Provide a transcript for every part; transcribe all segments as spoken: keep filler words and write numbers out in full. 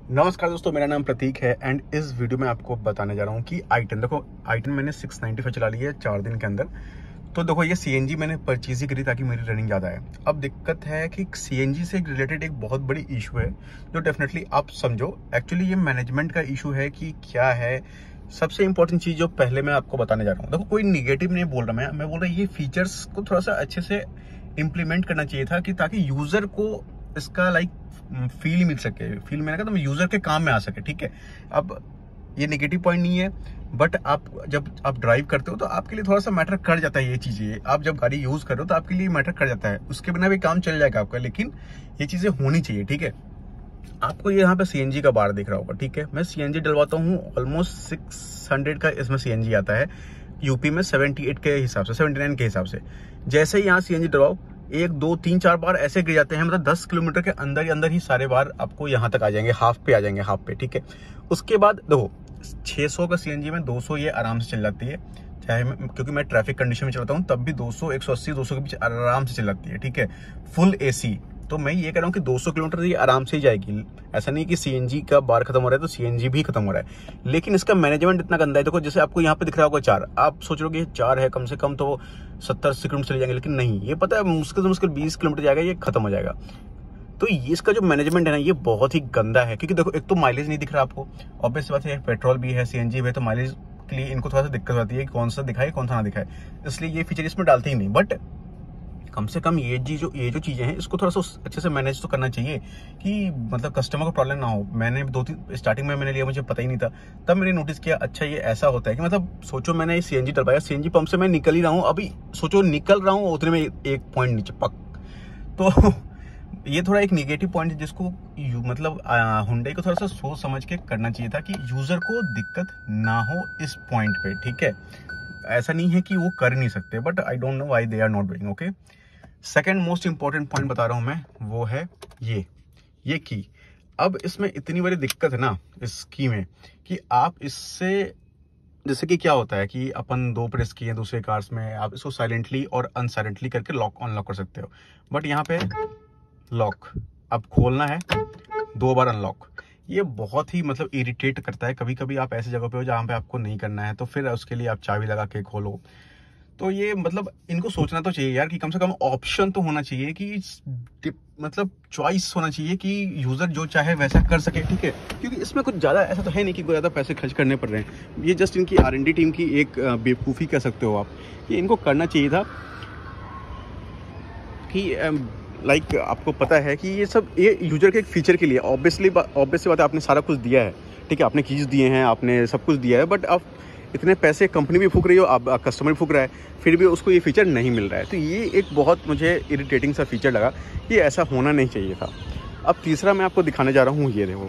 नमस्कार दोस्तों, मेरा नाम प्रतीक है एंड इस वीडियो में आपको बताने जा रहा हूँ कि आई टेन देखो आई टेन मैंने सिक्स नाइन्टी फाइव चला ली है चार दिन के अंदर। तो देखो ये सीएनजी मैंने परचेज ही करी ताकि मेरी रनिंग ज़्यादा है। अब दिक्कत है कि सीएनजी से रिलेटेड एक बहुत बड़ी इशू है जो डेफिनेटली आप समझो। एक्चुअली ये मैनेजमेंट का इशू है कि क्या है। सबसे इंपॉर्टेंट चीज़ जो पहले मैं आपको बताने जा रहा हूँ, देखो कोई निगेटिव नहीं बोल रहा मैं मैं बोल रहा हूँ ये फीचर्स को थोड़ा सा अच्छे से इम्प्लीमेंट करना चाहिए था कि ताकि यूज़र को इसका लाइक फील मिल सके। फील मैंने कहा तो यूजर के काम में आ सके। ठीक है, अब ये नेगेटिव पॉइंट नहीं है, बट आप जब आप ड्राइव करते हो तो आपके लिए थोड़ा सा मैटर कर जाता है ये चीजें। आप जब गाड़ी यूज कर रहे हो तो आपके लिए मैटर कर जाता है, उसके बिना भी काम चल जाएगा आपका, लेकिन ये चीजें होनी चाहिए। ठीक है, आपको ये यहाँ पे सीएनजी का बार दिख रहा होगा। ठीक है, मैं सीएनजी डलवाता हूँ, ऑलमोस्ट सिक्स हंड्रेड का इसमें सीएनजी आता है। यूपी में सेवेंटी एट के हिसाब से सेवेंटी नाइन के हिसाब से जैसे ही यहाँ सीएनजी डलवाओ एक दो तीन चार बार ऐसे गिर जाते हैं, मतलब दस किलोमीटर के अंदर ही अंदर ही सारे बार आपको यहाँ तक आ जाएंगे, हाफ पे आ जाएंगे, हाफ पे। ठीक है, उसके बाद देखो छह सौ का सीएनजी में दो सौ ये आराम से चल जाती है, चाहे मैं क्योंकि मैं ट्रैफिक कंडीशन में चलाता हूँ तब भी दो सौ एक सौ अस्सी दो सौ के बीच आराम से चल जाती है। ठीक है, फुल एसी। तो मैं ये कह रहा हूँ कि दो सौ किलोमीटर ये आराम से ही जाएगी। ऐसा नहीं कि सीएनजी का बार खत्म हो रहा है तो सीएनजी भी खत्म हो रहा है, लेकिन इसका मैनेजमेंट इतना गंदा है। देखो जैसे आपको यहाँ पे दिख रहा होगा चार, आप सोच रहे हो कि चार है, कम से कम तो सत्तर अस्सी किलोमीटर चले जाएंगे, लेकिन नहीं, ये पता है मुश्किल से मुश्किल बीस किलोमीटर जाएगा, ये खत्म हो जाएगा। तो ये इसका जो मैनेजमेंट है ना ये बहुत ही गंदा है, क्योंकि देखो एक तो माइलेज नहीं दिख रहा आपको, ऑब्वियस बात है, पेट्रोल भी है सीएनजी भी है, तो माइलेज के लिए इनको थोड़ा सा दिक्कत आती है कि कौन सा दिखाए कौन सा ना दिखाए, इसलिए ये फीचर इसमें डालते ही नहीं। बट कम से कम ये जी जो ये जो चीजें हैं इसको थोड़ा सा अच्छे से मैनेज तो करना चाहिए कि मतलब कस्टमर को प्रॉब्लम ना हो। मैंने दो तीन स्टार्टिंग में मैंने लिया, मुझे पता ही नहीं था, तब मैंने नोटिस किया अच्छा ये ऐसा होता है कि मतलब सोचो मैंने सीएनजी डलवाया, सीएनजी पंप से मैं निकल ही रहा हूँ, अभी सोचो निकल रहा हूँ उतने में एक पॉइंट नीचे पक। तो ये थोड़ा एक नेगेटिव पॉइंट है जिसको मतलब हुंडई को थोड़ा सा सोच समझ के करना चाहिए था कि यूजर को दिक्कत ना हो इस पॉइंट पे। ठीक है, ऐसा नहीं है कि वो कर नहीं सकते, but I don't know why they are not doing. Okay, second most important point बता रहा हूं मैं, वो है ये ये की। अब इसमें इतनी बड़ी दिक्कत है ना इस की में कि आप इससे जैसे कि क्या होता है कि अपन दो प्रेस किए दूसरे कार्स में, आप इसको साइलेंटली और अनसाइलेंटली करके लॉक अनलॉक कर सकते हो, बट यहाँ पे लॉक अब खोलना है दो बार अनलॉक। ये बहुत ही मतलब इरिटेट करता है। कभी कभी आप ऐसी जगह पे हो जहाँ पे आपको नहीं करना है, तो फिर उसके लिए आप चाबी लगा के खोलो। तो ये मतलब इनको सोचना तो चाहिए यार कि कम से कम ऑप्शन तो होना चाहिए, कि मतलब चॉइस होना चाहिए कि यूजर जो चाहे वैसा कर सके। ठीक है, क्योंकि इसमें कुछ ज़्यादा ऐसा तो है नहीं कि कोई ज़्यादा पैसे खर्च करने पड़ रहे हैं। ये जस्ट इनकी आर एन डी टीम की एक बेवकूफ़ी कह सकते हो आप, कि इनको करना चाहिए था कि लाइक आपको पता है कि ये सब ये यूजर के एक फीचर के लिए ऑब्वियसली ऑब्वियसली बात है, आपने सारा कुछ दिया है। ठीक है, आपने कीज दिए हैं, आपने सब कुछ दिया है, बट आप इतने पैसे कंपनी भी फूक रही हो, आप कस्टमर भी फूक रहा है, फिर भी उसको ये फीचर नहीं मिल रहा है। तो ये एक बहुत मुझे इरिटेटिंग सा फीचर लगा, ये ऐसा होना नहीं चाहिए था। अब तीसरा मैं आपको दिखाने जा रहा हूँ, ये देखो।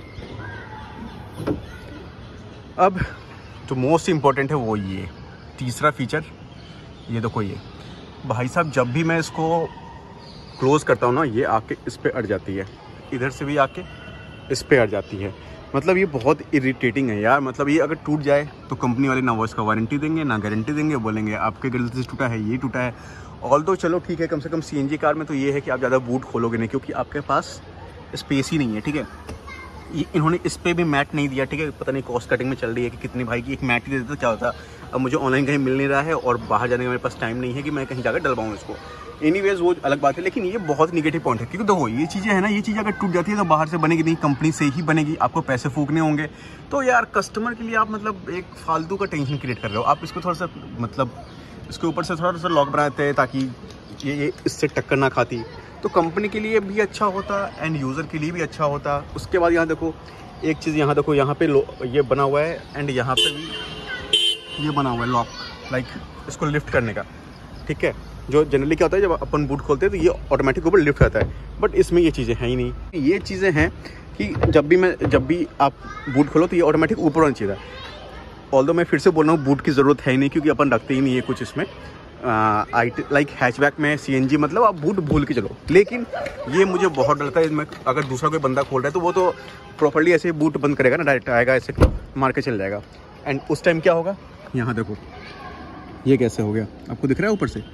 अब जो मोस्ट इम्पॉर्टेंट है वो ये तीसरा फीचर, ये देखो। ये भाई साहब जब भी मैं इसको क्लोज करता हूँ ना, ये आके इस पर अड़ जाती है, इधर से भी आके इस पर अड़ जाती है। मतलब ये बहुत इरिटेटिंग है यार। मतलब ये अगर टूट जाए तो कंपनी वाले ना वो इसका वारंटी देंगे ना गारंटी देंगे, बोलेंगे आपके गलती से टूटा है, ये टूटा है। ऑल दो चलो ठीक है, कम से कम सीएनजी कार में तो ये है कि आप ज़्यादा बूट खोलोगे नहीं, क्योंकि आपके पास स्पेस ही नहीं है। ठीक है, ये इन्होंने इस पर भी मैट नहीं दिया। ठीक है, पता नहीं कॉस्ट कटिंग में चल रही है कि कितनी, भाई की एक मैट ही दे देते तो क्या होता। अब मुझे ऑनलाइन कहीं मिल नहीं रहा है और बाहर जाने का मेरे पास टाइम नहीं है कि मैं कहीं जाकर डलवाऊँ इसको। एनीवेज वो अलग बात है, लेकिन ये बहुत निगेटिव पॉइंट है, क्योंकि देखो ये चीज़ें है ना, ये चीज़ अगर टूट जाती है तो बाहर से बनेगी नहीं, कंपनी से ही बनेगी, आपको पैसे फूकने होंगे। तो यार कस्टमर के लिए आप मतलब एक फालतू का टेंशन क्रिएट कर रहे हो। आप इसको थोड़ा सा मतलब इसके ऊपर से थोड़ा सा लॉक बनाते हैं ताकि ये, ये इससे टक्कर ना खाती, तो कंपनी के लिए भी अच्छा होता एंड यूज़र के लिए भी अच्छा होता। उसके बाद यहाँ देखो एक चीज़, यहाँ देखो यहाँ पे ये बना हुआ है एंड यहाँ पे भी ये बना हुआ है लॉक, लाइक इसको लिफ्ट करने का। ठीक है, जो जनरली क्या होता है जब अपन बूट खोलते हैं तो ये ऑटोमेटिक ऊपर लिफ्ट रहता है, बट इसमें ये चीज़ें हैं ही नहीं। ये चीज़ें हैं कि जब भी मैं जब भी आप बूट खोलो तो ये ऑटोमेटिक ऊपर होना चाहिए था। ऑल्दो मैं फिर से बोल रहा हूँ बूट की ज़रूरत है ही नहीं, क्योंकि अपन रखते ही नहीं है कुछ इसमें। आई लाइक हैचबैक में सीएनजी मतलब आप बूट भूल के चलो, लेकिन ये मुझे बहुत डरता है। इसमें अगर दूसरा कोई बंदा खोल रहा है तो वो तो प्रॉपर्ली ऐसे बूट बंद करेगा ना, डायरेक्ट आएगा ऐसे मार के चल जाएगा, एंड उस टाइम क्या होगा। यहाँ देखो ये कैसे हो गया, आपको दिख रहा है ऊपर से,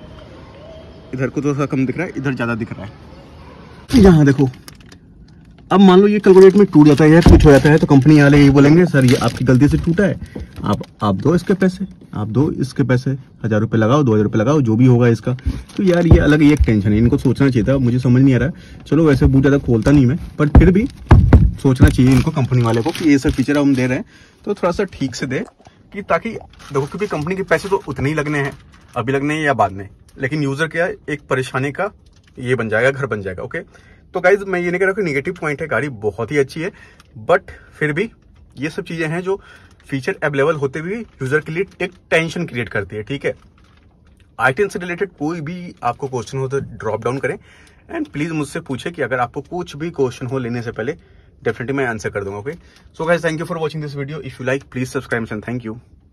इधर को थोड़ा सा कम दिख रहा है, इधर ज़्यादा दिख रहा है। यहाँ देखो अब मान लो ये कैलकुलेट में टूट जाता है या कुछ हो जाता है तो कंपनी वाले ये बोलेंगे सर ये आपकी गलती से टूटा है, आप आप दो इसके पैसे, आप दो इसके पैसे, हजार रुपए लगाओ, दो हजार रुपए लगाओ, जो भी होगा इसका। तो यार ये अलग एक टेंशन है, इनको सोचना चाहिए था, मुझे समझ नहीं आ रहा। चलो वैसे बहुत ज्यादा खोलता नहीं मैं, पर फिर भी सोचना चाहिए इनको कंपनी वाले को कि ये सब फीचर हम दे रहे हैं तो थोड़ा सा ठीक से दे, कि ताकि देखो क्योंकि कंपनी के पैसे तो उतने ही लगने हैं, अभी लगने हैं या बाद में, लेकिन यूजर क्या एक परेशानी का ये बन जाएगा, घर बन जाएगा। ओके तो गाइज मैं ये नहीं कह रहा कि नेगेटिव पॉइंट है, गाड़ी बहुत ही अच्छी है, बट फिर भी ये सब चीजें हैं जो फीचर अवेलेबल होते हुए यूजर के लिए एक टेंशन क्रिएट करती है। ठीक है, आई टेन से रिलेटेड कोई भी आपको क्वेश्चन हो तो ड्रॉप डाउन करें एंड प्लीज मुझसे पूछे कि अगर आपको कुछ भी क्वेश्चन हो लेने से पहले, डेफिनेटली मैं आंसर कर दूंगा। Okay so guys thank you for watching this video, if you like please subscribe and thank you.